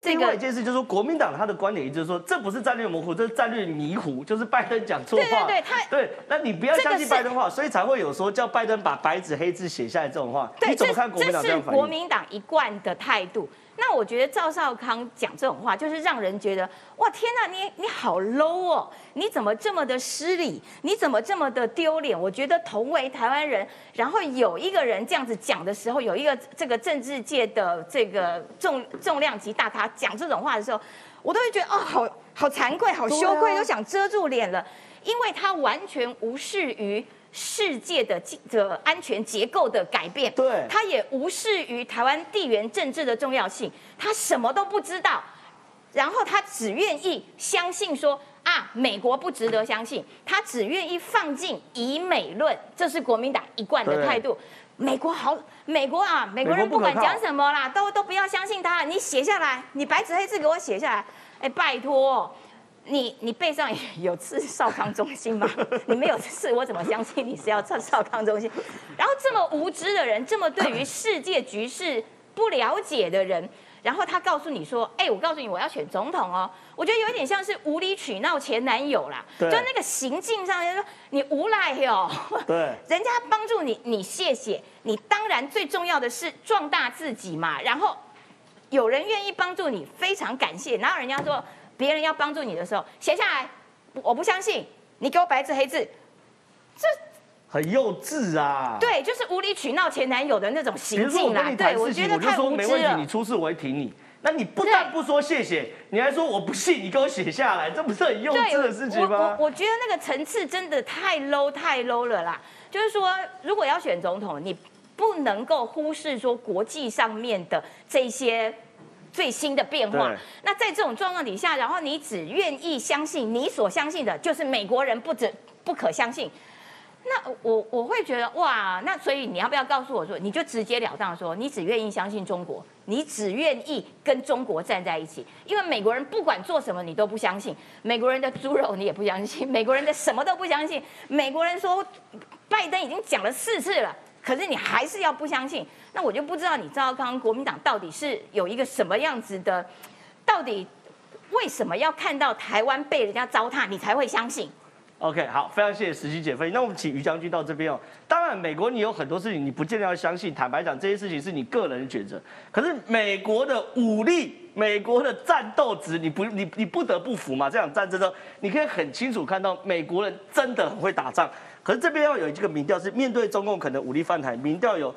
另外一件事就是说，国民党他的观点就是说，这不是战略模糊，这是战略迷糊，就是拜登讲错话。对，那你不要相信拜登话，所以才会有说叫拜登把白纸黑字写下来这种话。你怎么看国民党这样反应？ 这是国民党一贯的态度。那我觉得赵少康讲这种话，就是让人觉得哇，天哪，你好 low 哦！你怎么这么的失礼？你怎么这么的丢脸？我觉得同为台湾人，然后有一个人这样子讲的时候，有一个这个政治界的这个重量级大咖讲这种话的时候，我都会觉得哦，好惭愧，好羞愧，都想遮住脸了，因为他完全无视于世界的安全结构的改变， 对， 他也无视于台湾地缘政治的重要性，他什么都不知道，然后他只愿意相信说啊，美国不值得相信，他只愿意放进以美论，这是国民党一贯的态度。美国好，美国人不管讲什么啦，都不要相信他，你写下来，你白纸黑字给我写下来，哎，拜托。你背上有刺少康中心吗？你没有刺，我怎么相信你是要刺少康中心？然后这么无知的人，这么对于世界局势不了解的人，然后他告诉你说：“哎，我告诉你，我要选总统哦。”我觉得有点像是无理取闹前男友啦，就那个行径上面说你无赖哟， 对， 人家帮助你，你谢谢你，当然最重要的是壮大自己嘛。然后有人愿意帮助你，非常感谢。然后人家说。别人要帮助你的时候，写下来，我不相信，你给我白纸黑字，这很幼稚啊！ 对，就是无理取闹前男友的那种行径啦。 对，我觉得太无知了。没问题，你出事我会挺你。那你不但不说谢谢，你还说我不信，你给我写下来，这不是很幼稚的事情吗？ 我觉得那个层次真的太 low 了啦。就是说，如果要选总统，你不能够忽视说国际上面的这些。最新的变化，那在这种状况底下，然后你只愿意相信你所相信的，就是美国人不可相信。那我会觉得哇，那所以你要不要告诉我说，你就直截了当说，你只愿意相信中国，你只愿意跟中国站在一起，因为美国人不管做什么你都不相信，美国人的猪肉你也不相信，美国人的什么都不相信，美国人说拜登已经讲了4次了。可是你还是要不相信，那我就不知道你赵少康国民党到底是有一个什么样子的，到底为什么要看到台湾被人家糟蹋，你才会相信 ？OK， 好，非常谢谢石溪姐分析。那我们请于将军到这边哦。当然，美国你有很多事情你不见得要相信，坦白讲，这些事情是你个人的选择。可是美国的武力、美国的战斗值，你不得不服嘛？这场战争中，你可以很清楚看到美国人真的很会打仗。可是这边要有这个民调是面对中共可能武力犯台，民调有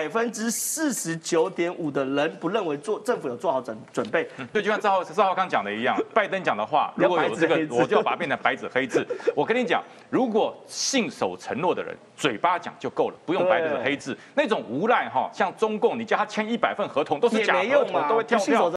49.5%的人不认为政府有做好准备。 对，就像赵少康讲的一样，拜登讲的话，如果有这个，我就要把它变成白纸黑字。我跟你讲，如果信守承诺的人，嘴巴讲就够了，不用白纸黑字。那种无赖哈，像中共，你叫他签100份合同都是假合同，都会跳票。